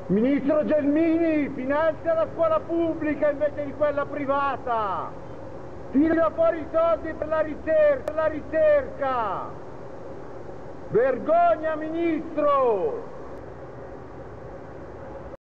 Ministro Gelmini, finanzia la scuola pubblica invece di quella privata. Tira fuori i soldi per la ricerca. Vergogna, ministro!